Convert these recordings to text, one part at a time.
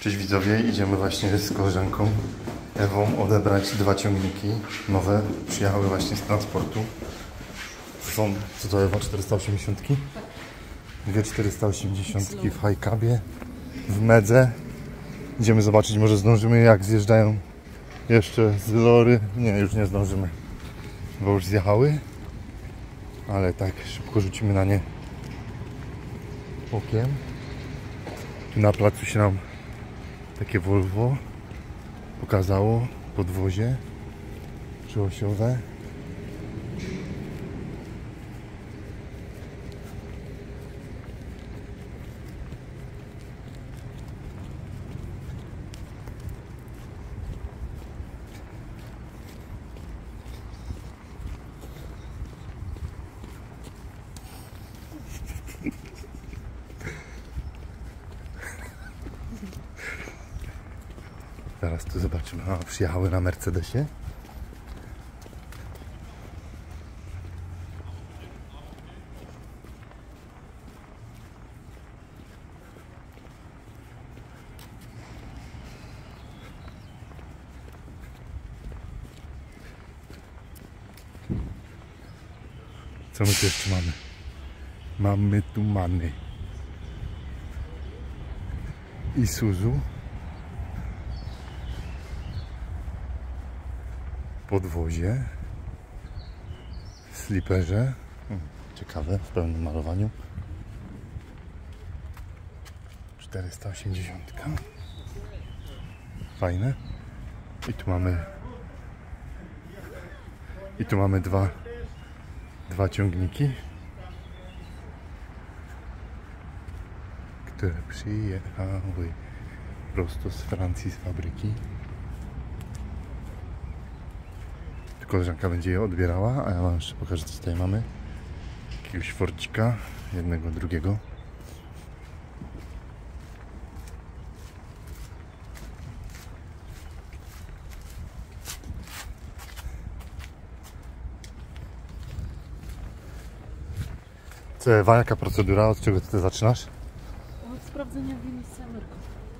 Cześć widzowie, idziemy właśnie z koleżanką Ewą odebrać 2 ciągniki nowe. Przyjechały właśnie z transportu. Są, co to Ewa, 480? Dwie 480 w High Cabie, w Medze. Idziemy zobaczyć, może zdążymy, jak zjeżdżają jeszcze z Lory. Nie, już nie zdążymy, bo już zjechały. Ale tak, szybko rzucimy na nie okiem. Tu na placu się nam takie Volvo pokazało, podwozie trzyosiowe. Zaraz tu zobaczymy. A, przyjechały na Mercedesie. Co my tu jeszcze mamy? Mamy tu Isuzu. Podwozie, sliperze, ciekawe, w pełnym malowaniu. 480, fajne. I tu mamy dwa ciągniki, które przyjechały prosto z Francji, z fabryki. Koleżanka będzie je odbierała, a ja wam jeszcze pokażę, co tutaj mamy. Jakiegoś Fordzika, jednego, drugiego. Co Ewa, jaka procedura? Od czego ty zaczynasz? Od sprawdzenia win z kamerką.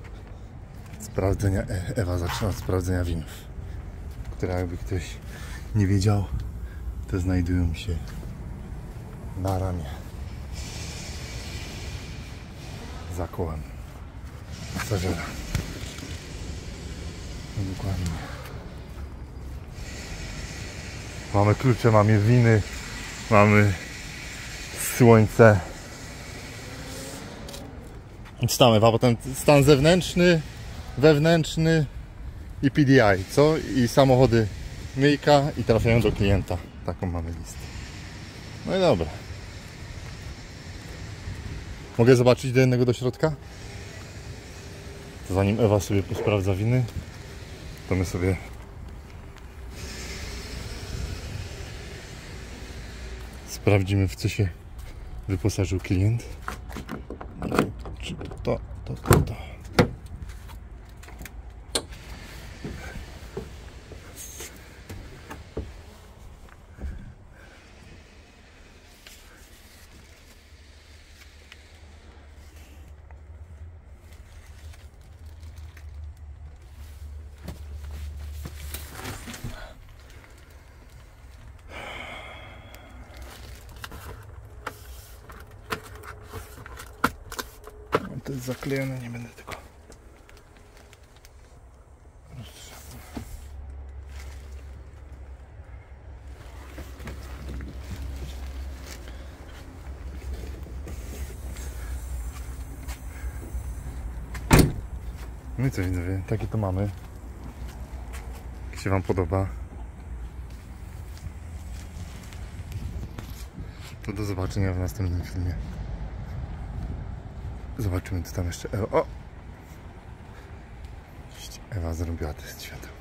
Ewa zaczyna od sprawdzenia winów, które, jakby ktoś nie wiedział, te znajdują się na ramię za kołem pasażera. No dokładnie. Mamy klucze, mamy winy, mamy słońce. Czytamy, a potem stan zewnętrzny, wewnętrzny i PDI, co? I samochody myjka i trafiają do klienta. Taką mamy listę. No i dobra. Mogę zobaczyć do jednego do środka? To zanim Ewa sobie posprawdza winy, to my sobie sprawdzimy, w co się wyposażył klient. Czy to. To jest zaklejone, nie będę tego. No i co widzowie, takie to mamy. Jak się wam podoba, to do zobaczenia w następnym filmie. Zobaczymy, co tam jeszcze Ewa. O! Ewa zrobiła test świateł.